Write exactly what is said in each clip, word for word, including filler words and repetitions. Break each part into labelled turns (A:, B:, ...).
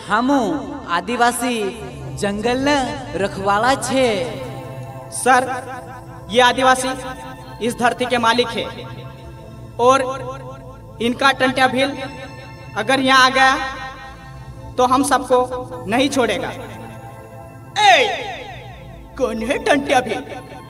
A: हमू आदिवासी जंगल न रखवाला छे।
B: सर, ये आदिवासी इस धरती के मालिक है और इनका टंट्या भील अगर यहाँ आ गया तो हम सबको नहीं छोड़ेगा। ए, कौन है टंट्या भील?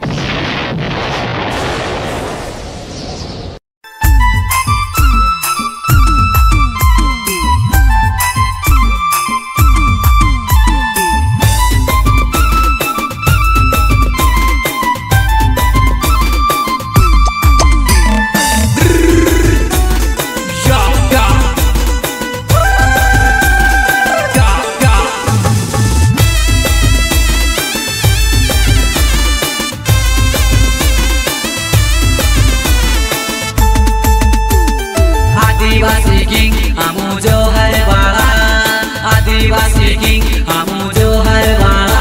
C: आदिवासी किंग हमू जो हर वाला, आदिवासी किंग हमू जो हर वाला।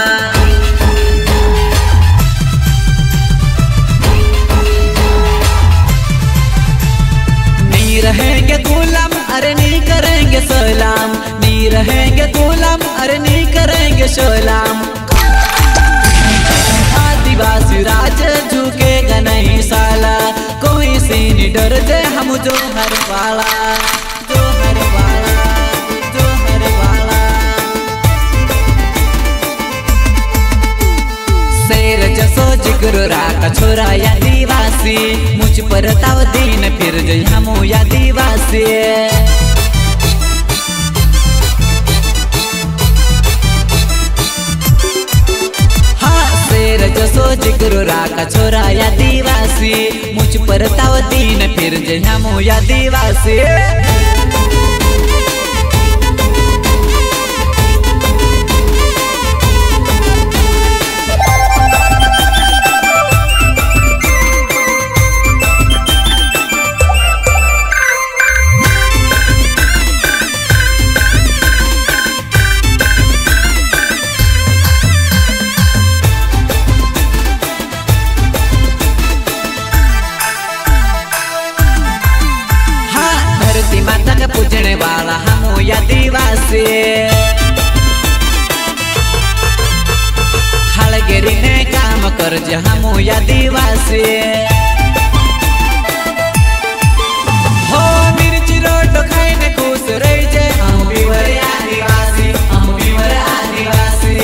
C: नहीं रहेंगे गुलाम, अरे नहीं करेंगे सलाम, नहीं रहेंगे गुलाम, अरे नहीं करेंगे सलाम। आदिवासी राज झुकेगा नहीं साला, कोई से नहीं डरते हम जो हर वाला, जो हर वाला, जो हर वाला। शेर जसो जिगर राका छोरा आदिवासी, मुझ पर ताव दिन फिर जई हम आदिवासी। जसो जिगरो राका छोरा आदिवासी, मुझ पर ताव दिन फिर जे हम आदिवासी। पूजने वाला हम आदिवासी, हलगेरी ने काम कर जे हम आदिवासी। हो मिर्च रोट खाई ने खुश रह जे हम बीवर आदिवासी, हम बीवर आदिवासी।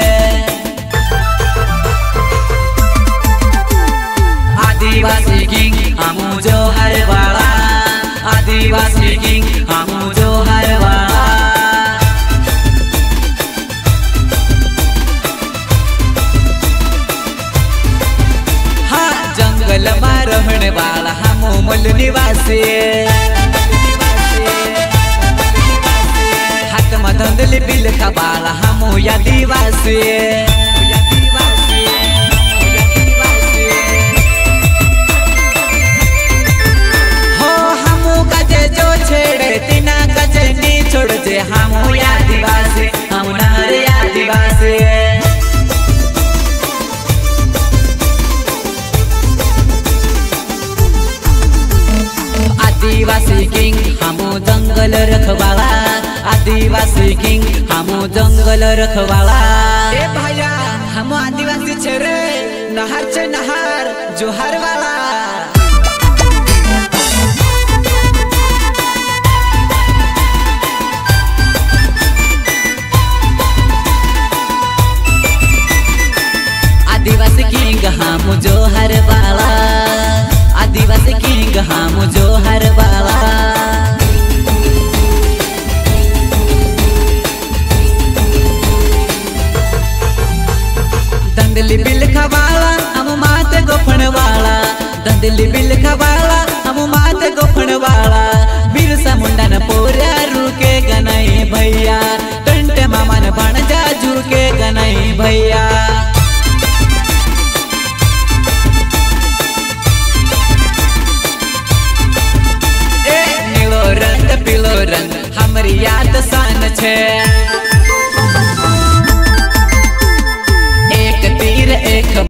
C: आदिवासी किंग हम जो हर वाला, आदिवासी किंग हम जो हर वाला। हाँ, जंगल में रहने वाला हम मूल निवासी, हाथ में धंधली बिल का वाला हम आदिवासी। जो छेड़े तिना कजे नी छोड़ जे हम आदिवासी, हम नारे आदिवासी। आदिवासी किंग हम जंगल रखवाला, आदिवासी किंग हम जंगल रखवाला। ए भैया हम आदिवासी छेरे नहर छे नहर जोहर वाला। आदिवासी किंग हम जो हर वाला, आदिवासी किंग हम जो हर वाला। दंडली बिल खवाला हम माते गोफण वाला, दंडली बिल खवाला हम माते गोफण वाला। बिरसा मुंडा न पोरा रुके गनई भैया, टंटे मामा न बन जा झुके गनई भैया। रंग पीलो रंग हमारी याद सान छे।